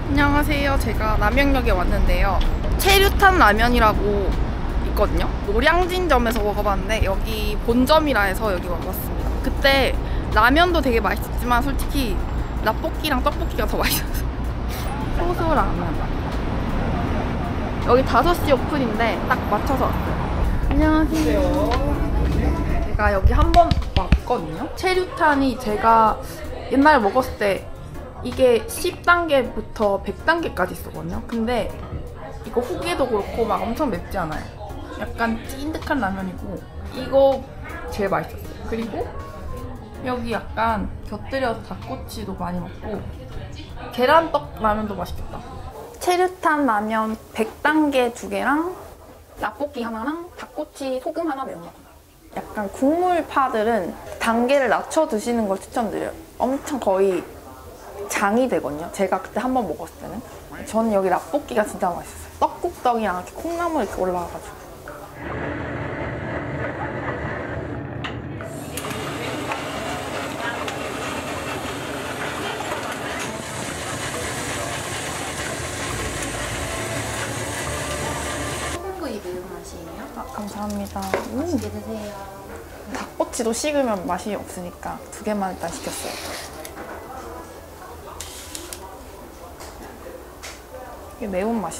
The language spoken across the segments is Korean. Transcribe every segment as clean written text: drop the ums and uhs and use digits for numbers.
안녕하세요. 제가 남양역에 왔는데요. 체류탄 라면이라고 있거든요. 노량진점에서 먹어봤는데 여기 본점이라 해서 여기 와봤습니다. 그때 라면도 되게 맛있었지만 솔직히 라볶이랑 떡볶이가 더 맛있었어요. 소스 라면. 여기 5시 오픈인데 딱 맞춰서 왔어요. 안녕하세요. 제가 여기 한 번 왔거든요. 체류탄이 제가 옛날에 먹었을 때 이게 10단계부터 100단계까지 있었거든요. 근데 이거 후기도 그렇고 막 엄청 맵지 않아요. 약간 찐득한 라면이고 이거 제일 맛있었어요. 그리고 여기 약간 곁들여서 닭꼬치도 많이 먹고 계란떡 라면도 맛있겠다. 체류탄 라면 100단계 2개랑 라볶이 하나랑 닭꼬치 소금 하나 매운맛. 약간 국물파들은 단계를 낮춰 드시는 걸 추천드려요. 엄청 거의 장이 되거든요. 제가 그때 한 번 먹었을 때는. 저는 여기 라볶이가 진짜 맛있었어요. 떡국떡이랑 이렇게 콩나물 이렇게 올라와가지고. 소금구이 매운맛이에요. 아, 감사합니다. 맛있게 드세요. 닭꼬치도 식으면 맛이 없으니까 2개만 일단 시켰어요. 이게 매운맛이다.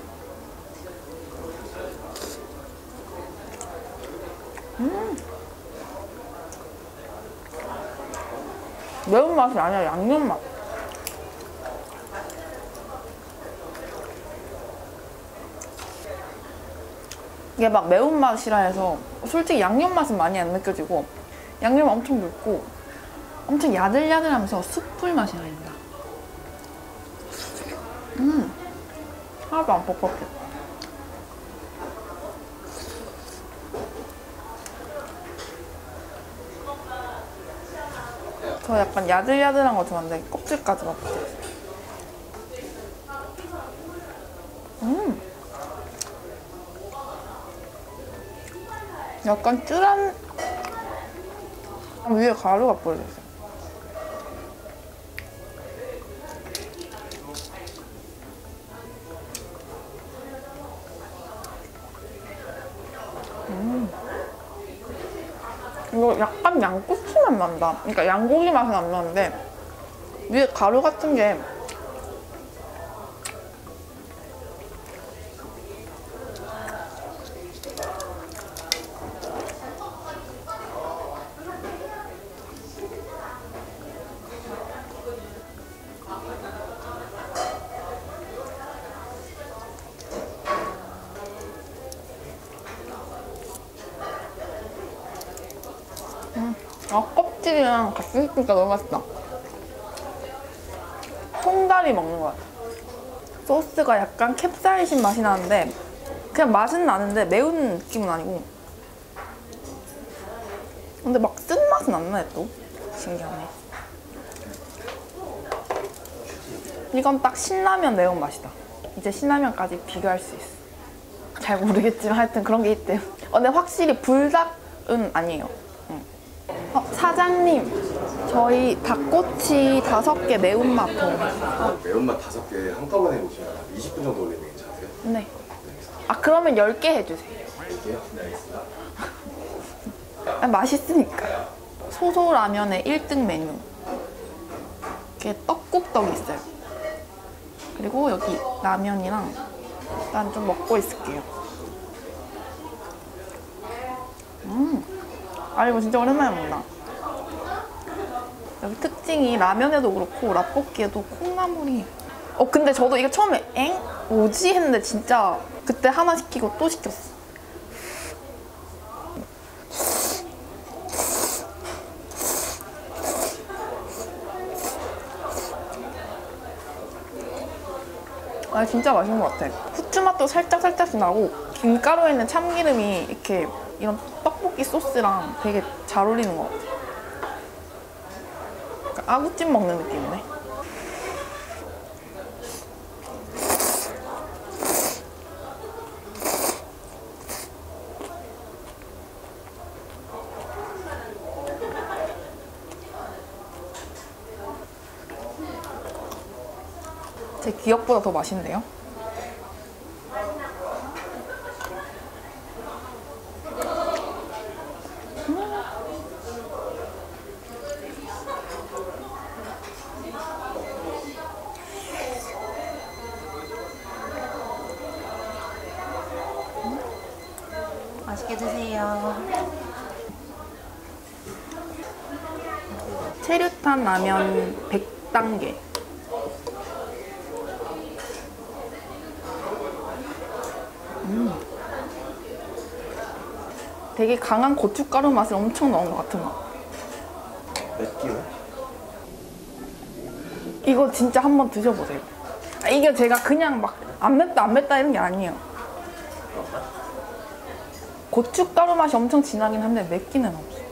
매운맛이 아니라 양념맛. 이게 막 매운맛이라 해서 솔직히 양념맛은 많이 안 느껴지고 양념 엄청 묽고 엄청 야들야들하면서 숯불 맛이 납니다. 하나도 안 뻑뻑해. 저 약간 야들야들한 거 좋아하는데 껍질까지 맛보세요. 약간 쯔란 위에 가루가 뿌려졌어요. 이거 약간 양꼬치 맛 난다. 그러니까 양고기 맛은 안 나는데 위에 가루 같은 게 껍질이랑 같이 씹으니까 너무 맛있다. 송다리 먹는 것 같아. 소스가 약간 캡사이신 맛이 나는데 그냥 맛은 나는데 매운 느낌은 아니고 근데 막 쓴맛은 안 나네 또. 신기하네. 이건 딱 신라면 매운맛이다. 이제 신라면까지 비교할 수 있어. 잘 모르겠지만 하여튼 그런 게 있대요. 근데 확실히 불닭은 아니에요. 사장님, 저희 닭꼬치 5개 매운맛 더. 매운맛 5개 한꺼번에 보시면 20분 정도 걸리는 게 괜찮으세요? 네. 아, 그러면 10개 해주세요. 10개요? 네, 알겠습니다. 아, 맛있으니까. 소소라면의 1등 메뉴. 이렇게 떡국떡이 있어요. 그리고 여기 라면이랑 일단 좀 먹고 있을게요. 아, 이거 진짜 오랜만에 먹는다. 여기 특징이 라면에도 그렇고 라볶이에도 콩나물이 근데 저도 이거 처음에 뭐지? 했는데 진짜 그때 하나 시키고 또 시켰어. 아, 진짜 맛있는 것 같아. 후추 맛도 살짝살짝씩 나고 김가루에 있는 참기름이 이렇게 이런 떡볶이 소스랑 되게 잘 어울리는 것 같아. 약간 아구찜 먹는 느낌이네. 제 기억보다 더 맛있는데요? 맛있게 드세요. 체류탄 라면 100단계. 되게 강한 고춧가루 맛을 엄청 넣은 것 같은 거. 맵기요? 이거 진짜 한번 드셔보세요. 이게 제가 그냥 막 안 맵다 안 맵다 이런 게 아니에요. 고춧가루 맛이 엄청 진하긴 한데 맵기는 없어요.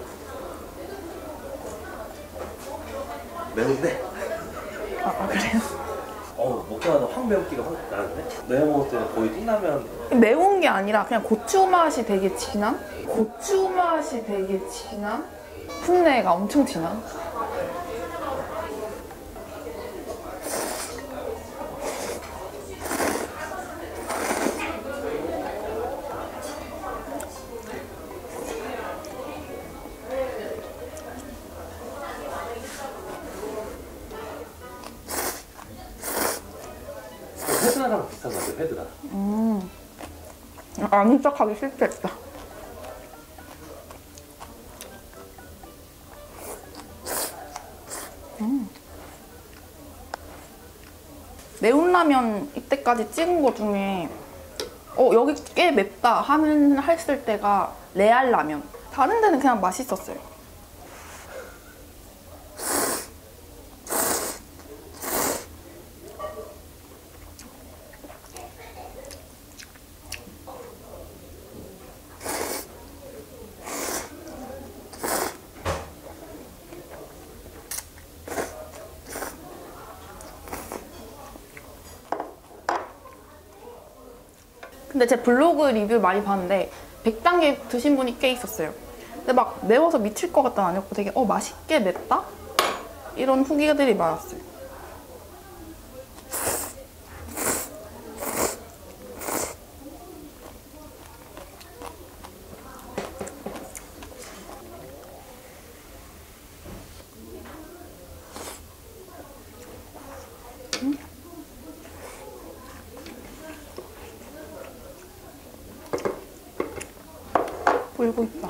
매운데? 그래요? 먹자마자 확 매운기가 확 나는데? 내가 먹을 때는 거의 띵라면 매운 게 아니라 그냥 고추 맛이 되게 진한? 고추 맛이 되게 진한? 풋내가 엄청 진한? 헤드라랑 비슷한 것 같아요, 헤드라. 아는 척하기 싫겠다. 매운 라면 이때까지 찍은 거 중에 여기 꽤 맵다 했을 때가 레알 라면. 다른 데는 그냥 맛있었어요. 근데 제 블로그 리뷰 많이 봤는데 100단계 드신 분이 꽤 있었어요. 근데 막 매워서 미칠 것 같다는 아니었고 되게 맛있게 맵다? 이런 후기들이 많았어요. 보이고 있다.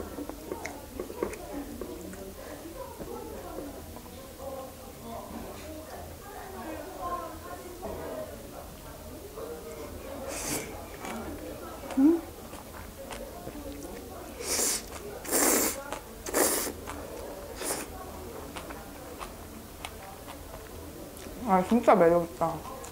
아, 진짜 매력있다.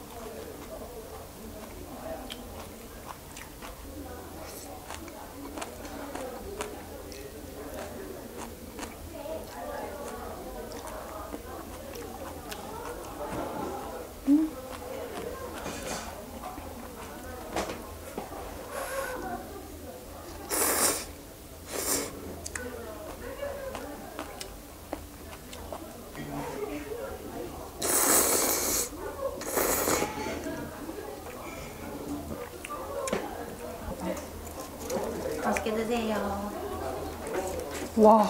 맛있게 드세요. 와,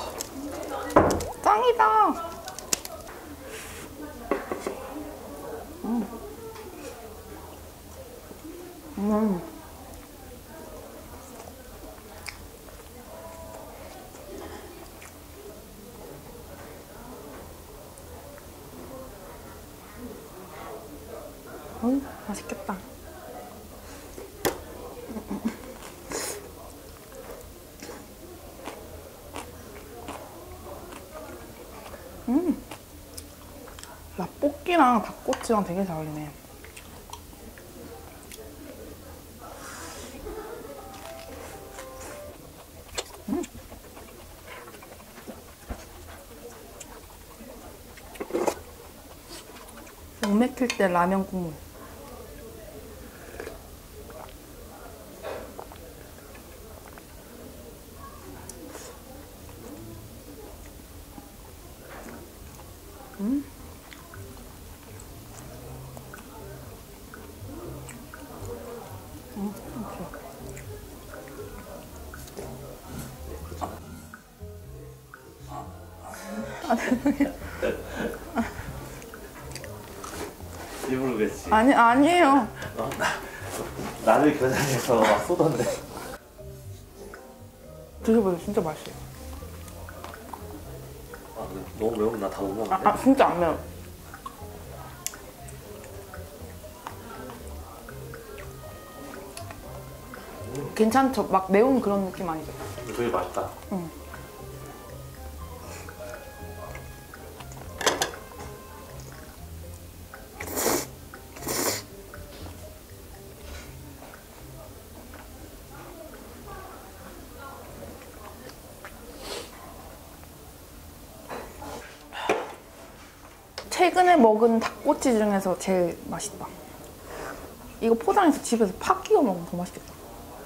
짱이다. 맛있겠다. 라볶이랑 닭꼬치랑 되게 잘 어울리네. 목 맥힐 때 라면 국물. 일부러 그랬지. 아니에요. 나를 겨냥해서 막 쏘던데. 드셔보세요. 진짜 맛있어요. 아, 근데 너무 매우면 나 다 못 먹는데. 진짜 안 매워. 괜찮죠? 막 매운 그런 느낌 아니죠? 되게 맛있다. 응. 최근에 먹은 닭꼬치 중에서 제일 맛있다. 이거 포장해서 집에서 파 끼워 먹으면 더 맛있겠다.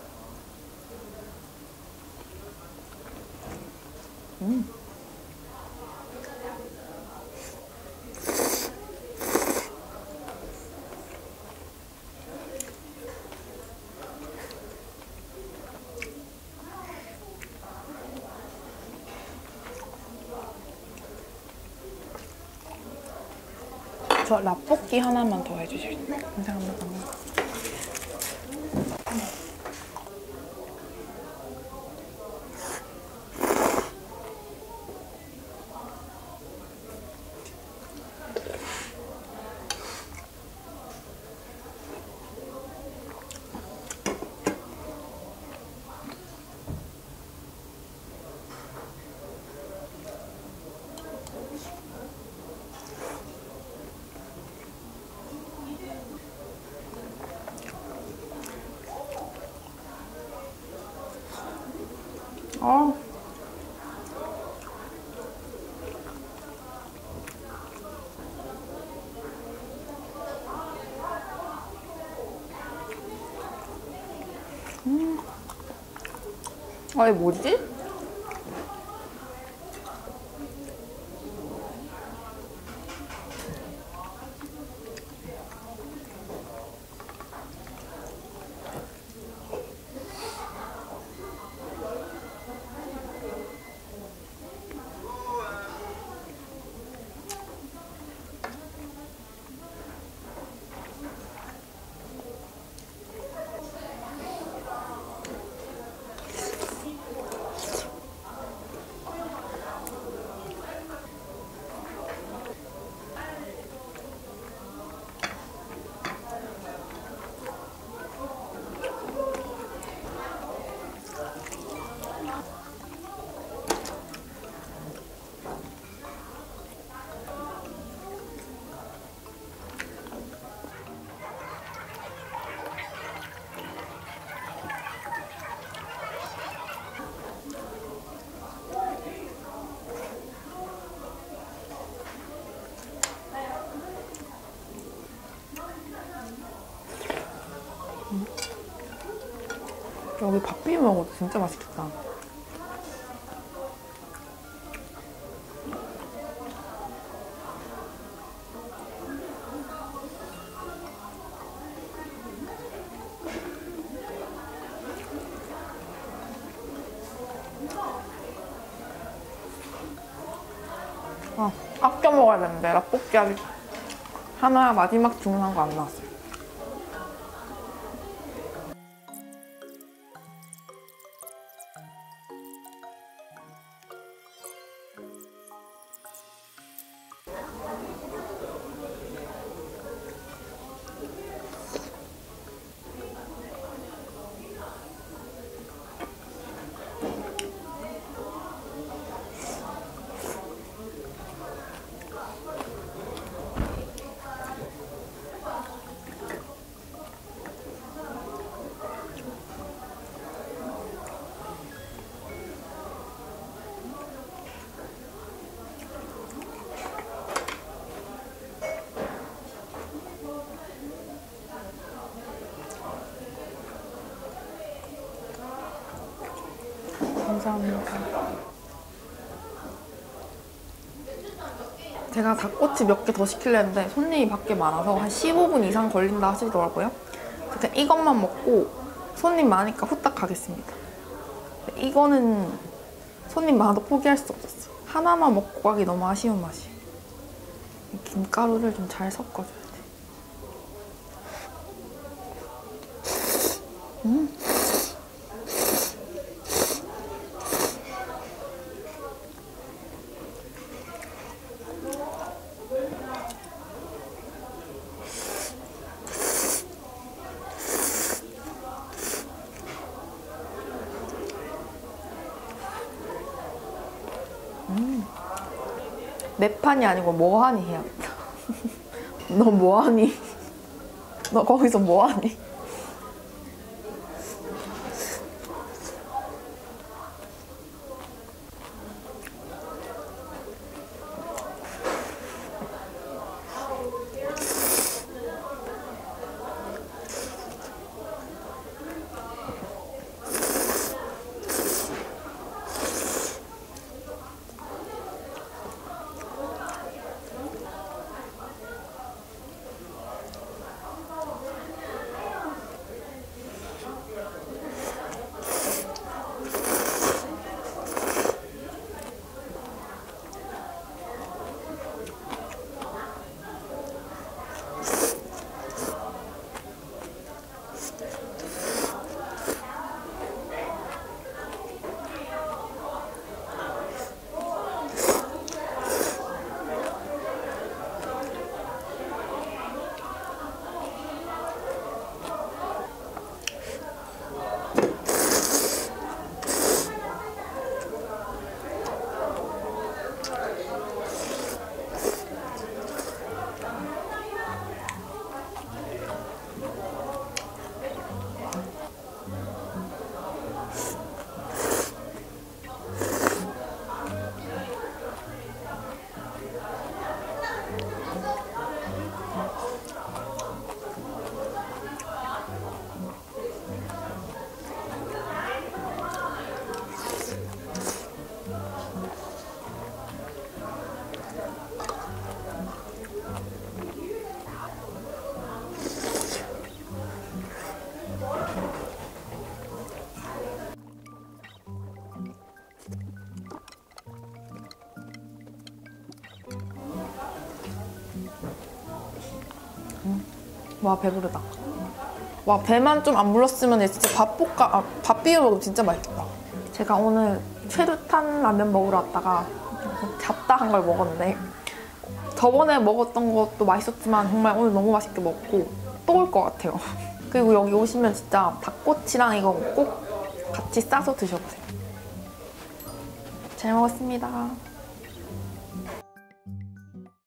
저 라볶이 하나만 더 해주실 수 있나요? 감사합니다. 아. 이게 뭐지? 여기 밥 비벼 먹어도 진짜 맛있겠다. 아껴 먹어야 되는데 라볶이 아직 하나 마지막 주문한 거 안 나왔어요. 감사합니다. 제가 닭꼬치 몇 개 더 시키려 했는데 손님이 밖에 많아서 한 15분 이상 걸린다 하시더라고요. 그냥 이것만 먹고 손님 많으니까 후딱 가겠습니다. 이거는 손님 많아도 포기할 수 없었어요. 하나만 먹고 가기 너무 아쉬운 맛이에요. 김가루를 좀 잘 섞어줘야 돼. 매판이 아니고 뭐하니 해야겠다. 너 뭐하니? 너 거기서 뭐하니? 와 배부르다. 와 배만 좀 안 불렀으면 진짜 밥 비벼 먹으면 진짜 맛있겠다. 제가 오늘 최루탄 라면 먹으러 왔다가 잡다한 걸 먹었는데 저번에 먹었던 것도 맛있었지만 정말 오늘 너무 맛있게 먹고 또 올 것 같아요. 그리고 여기 오시면 진짜 닭꼬치랑 이거 꼭 같이 싸서 드셔보세요. 잘 먹었습니다.